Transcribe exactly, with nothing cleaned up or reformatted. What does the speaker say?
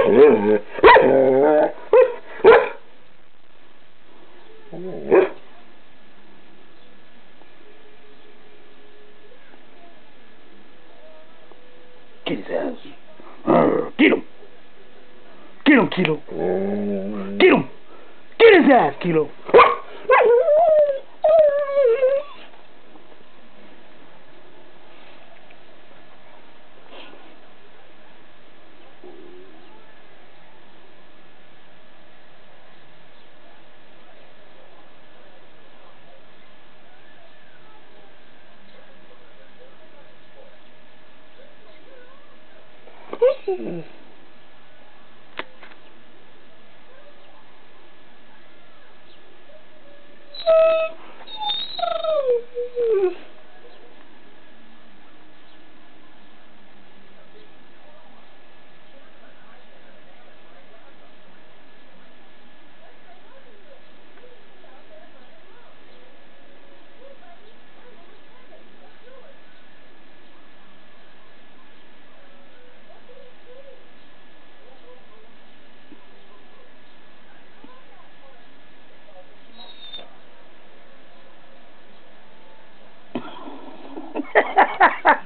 Get his ass. Uh, get him. Get him, Kilo. Get him. Get his ass, Kilo. Ha ha ha!